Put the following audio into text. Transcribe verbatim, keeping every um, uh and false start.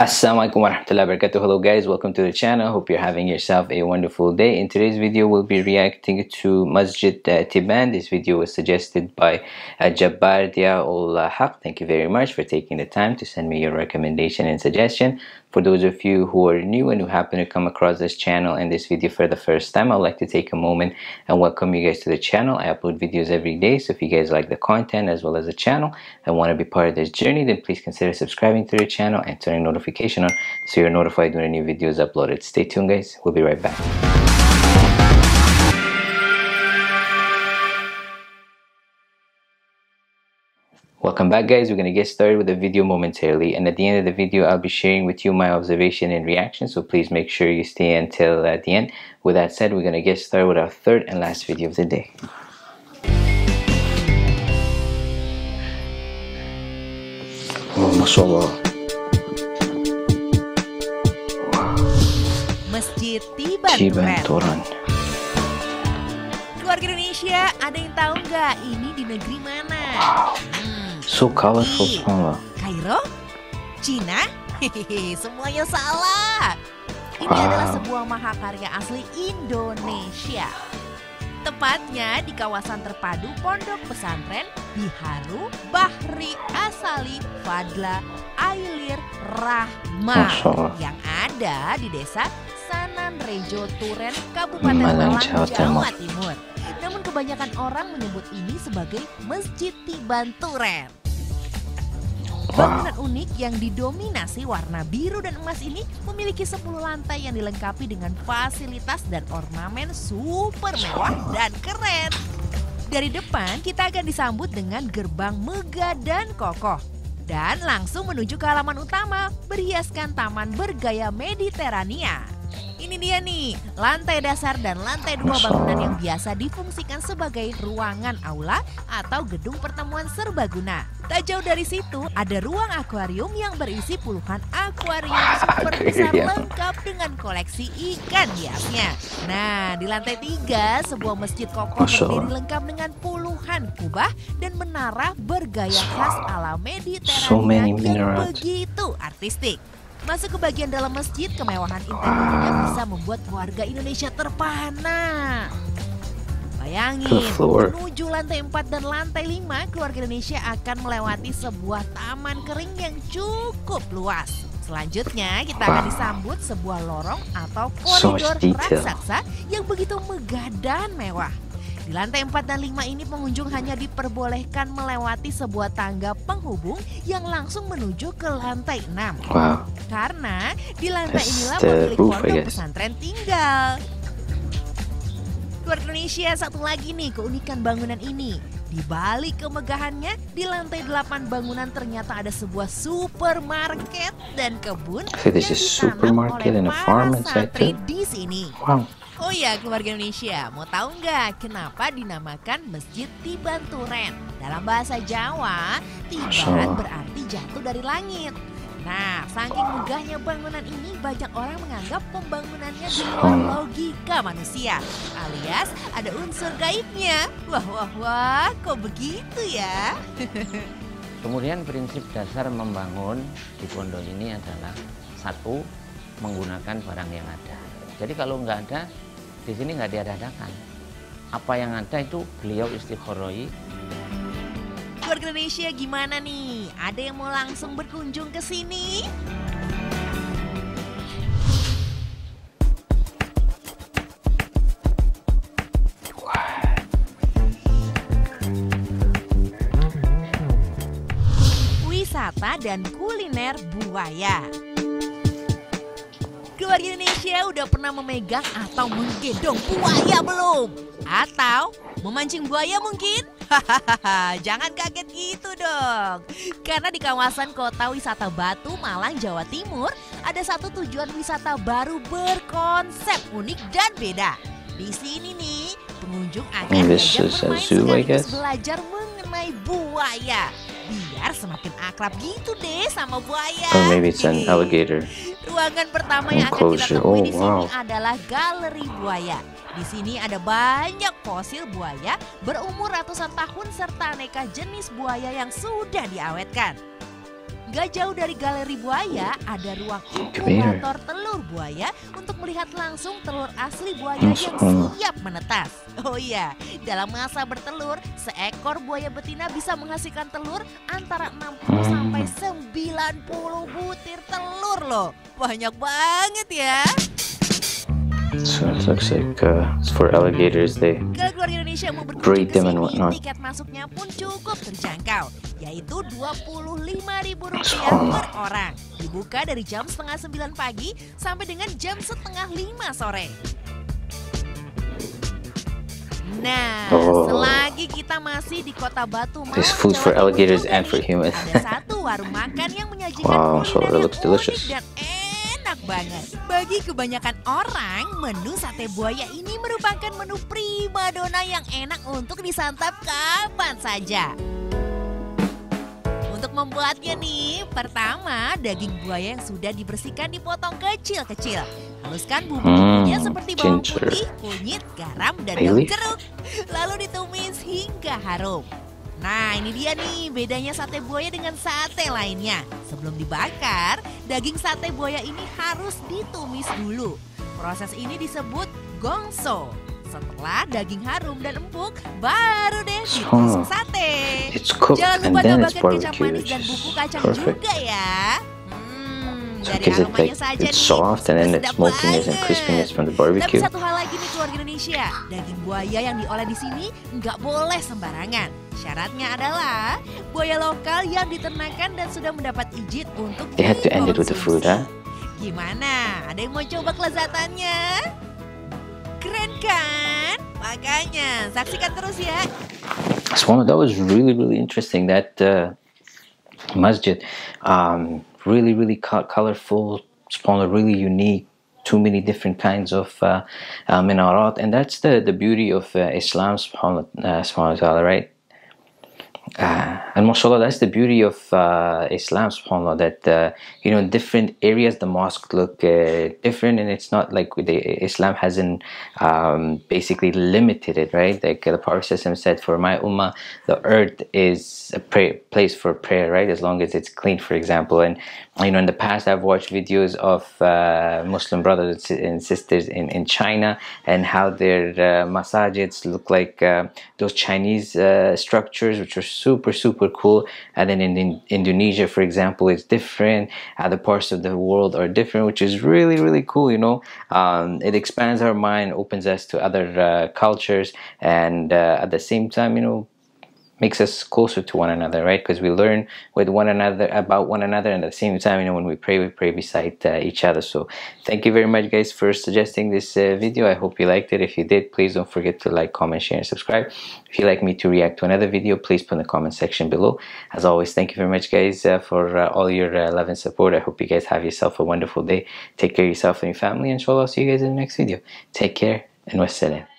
Assalamualaikum warahmatullahi wabarakatuh. Hello guys, welcome to the channel. Hope you're having yourself a wonderful day. In today's video we'll be reacting to Masjid uh, Tiban. This video was suggested by uh, Jabbar Dia ul Haq. Thank you very much for taking the time to send me your recommendation and suggestion. For those of you who are new and who happen to come across this channel and this video for the first time, I'd like to take a moment and welcome you guys to the channel. I upload videos every day, so if you guys like the content as well as the channel and want to be part of this journey, then please consider subscribing to the channel and turning notification on so you're notified when a new video is uploaded. Stay tuned guys, we'll be right back. Welcome back guys, we're going to get started with the video momentarily, and at the end of the video I'll be sharing with you my observation and reaction, so please make sure you stay until uh, the end. With that said, we're going to get started with our third and last video of the day. Oh, mashallah. Masjid Tiban Tibanturan. Keluarga Indonesia, ada yang tahu nggak ini di negeri mana? Wow, Hmm, so colorful, Ih, subhanallah. Kairo? Cina? Hehehe, semuanya salah. Ini Wow. adalah sebuah mahakarya asli Indonesia. Tepatnya di kawasan terpadu Pondok Pesantren Biharu Bahri Asali Fadla Ailir Rahma Masya Allah. yang ada di desa Sananrejo Turen, Kabupaten Malang, Malang, Jawa Jawa Timur. Namun kebanyakan orang menyebut ini sebagai Masjid Tiban Turen. Bangunan unik yang didominasi warna biru dan emas ini memiliki sepuluh lantai yang dilengkapi dengan fasilitas dan ornamen super mewah dan keren. Dari depan kita akan disambut dengan gerbang megah dan kokoh. Dan langsung menuju ke halaman utama berhiaskan taman bergaya Mediterania. Ini dia nih, lantai dasar dan lantai dua bangunan yang biasa difungsikan sebagai ruangan aula atau gedung pertemuan serbaguna. Tak jauh dari situ ada ruang akuarium yang berisi puluhan akuarium super besar lengkap dengan koleksi ikan hiasnya. Nah, di lantai tiga sebuah masjid kokoh berdiri lengkap dengan puluhan kubah dan menara bergaya khas ala Mediterania yang begitu artistik. Masuk ke bagian dalam masjid, kemewahan interiornya bisa membuat warga Indonesia terpana. Bayangin, menuju lantai empat dan lantai lima, keluarga Indonesia akan melewati sebuah taman kering yang cukup luas. Selanjutnya kita akan disambut sebuah lorong atau koridor raksasa yang begitu megah dan mewah. Di lantai empat dan lima ini pengunjung hanya diperbolehkan melewati sebuah tangga penghubung yang langsung menuju ke lantai enam. Wow. Karena di lantai inilah pemilik pondok pesantren tinggal. Keluarga Indonesia, satu lagi nih keunikan bangunan ini. Di balik kemegahannya, di lantai delapan bangunan ternyata ada sebuah supermarket dan kebun yang ditanam oleh para santri di sini. Wow. Oh ya keluarga Indonesia, mau tahu nggak kenapa dinamakan Masjid Tiban Turen? Dalam bahasa Jawa, Tiban berarti jatuh dari langit. Nah, saking megahnya bangunan ini, banyak orang menganggap pembangunannya di luar logika manusia, alias ada unsur gaibnya. Wah, wah, wah, kok begitu ya? Kemudian prinsip dasar membangun di pondok ini adalah satu, menggunakan barang yang ada. Jadi kalau nggak ada, di sini nggak diadakan. Apa yang ada itu beliau istikharoi. Keluarga Indonesia gimana nih? Ada yang mau langsung berkunjung ke sini? Wisata dan kuliner buaya. Keluarga Indonesia udah pernah memegang atau menggendong buaya belum? Atau memancing buaya mungkin? Hahaha, jangan kaget gitu dong. Karena di kawasan kota wisata Batu, Malang, Jawa Timur, ada satu tujuan wisata baru berkonsep unik dan beda. Di sini nih, pengunjung akan diajak bermain sekaligus belajar mengenai buaya. Biar semakin akrab gitu deh sama buaya. Or maybe it's an alligator. Ruangan pertama yang akan kita temui di sini adalah galeri buaya. Di sini ada banyak fosil buaya berumur ratusan tahun serta aneka jenis buaya yang sudah diawetkan. Gak jauh dari galeri buaya ada ruang inkubator telur buaya untuk melihat langsung telur asli buaya yang siap menetas. Oh iya, dalam masa bertelur, seekor buaya betina bisa menghasilkan telur antara enam puluh sampai sembilan puluh butir telur loh. Banyak banget ya. So it looks like uh, it's for alligators. They Kalau keluarga Indonesia mau breed berkunjung ke them and sini, whatnot. tiket masuknya pun cukup terjangkau, yaitu dua puluh lima ribu rupiah per orang. Dibuka dari jam setengah sembilan pagi sampai dengan jam setengah lima sore. Nah, Oh. selagi kita masih di Kota Batu Mawar, There's food for Jawa Timur alligators juga and for nih, humans. ada satu warung makan yang menyajikan Wow, so kuliner it yang looks delicious. unik dan enak banget. Bagi kebanyakan orang, menu sate buaya ini merupakan menu primadona yang enak untuk disantap kapan saja. Untuk membuatnya nih, pertama daging buaya yang sudah dibersihkan dipotong kecil-kecil. Haluskan bumbu-bumbunya Hmm, seperti bawang ginger. putih, kunyit, garam, dan Bay daun leaf. jeruk. Lalu ditumis hingga harum. Nah, ini dia nih bedanya sate buaya dengan sate lainnya. Sebelum dibakar, daging sate buaya ini harus ditumis dulu. Proses ini disebut gongso. Setelah daging harum dan empuk, baru deh ditusuk sate. It's cooked Jangan and lupa then it's tambahkan kecap barbecue, manis which dan is bumbu kacang perfect. juga ya. Hmm, So dari because it aromanya like saja it's nih, soft and then sudah it's sedap smokiness and banget. crispiness from the Tapi barbecue. satu hal lagi nih keluarga Indonesia, daging buaya yang diolah di sini nggak boleh sembarangan. Syaratnya adalah buaya lokal yang diternakan dan sudah mendapat izin untuk They had to end it with the food, huh? Gimana? Ada yang mau coba kelezatannya? Keren kan? Makanya saksikan terus ya. So that was really really interesting. That uh, masjid, um, really really co colorful, subhanAllah, really unique. Too many different kinds of uh, uh, minarat, and that's the the beauty of uh, Islam, subhanAllah, uh, subhanahu wa ta'ala, right? Uh, and mashallah, that's the beauty of uh, Islam, subhanAllah, that uh, you know, different areas the mosque look uh, different, and it's not like the Islam hasn't um, basically limited it, right? Like uh, the Prophet said, for my ummah, the earth is a pray place for prayer, right? As long as it's clean, for example. And you know, in the past, I've watched videos of uh, Muslim brothers and sisters in, in China and how their uh, masajids look like uh, those Chinese uh, structures, which are super, super cool. And then in, in Indonesia, for example, it's different. Other parts of the world are different, which is really, really cool, you know. Um, it expands our mind, opens us to other uh, cultures, and uh, at the same time, you know, makes us closer to one another, right? Because we learn with one another about one another, and at the same time, you know, when we pray, we pray beside uh, each other. So thank you very much, guys, for suggesting this uh, video. I hope you liked it. If you did, please don't forget to like, comment, share, and subscribe. If you'd like me to react to another video, please put in the comment section below. As always, thank you very much, guys, uh, for uh, all your uh, love and support. I hope you guys have yourself a wonderful day. Take care of yourself and your family. Inshallah, I'll see you guys in the next video. Take care, and wassalam.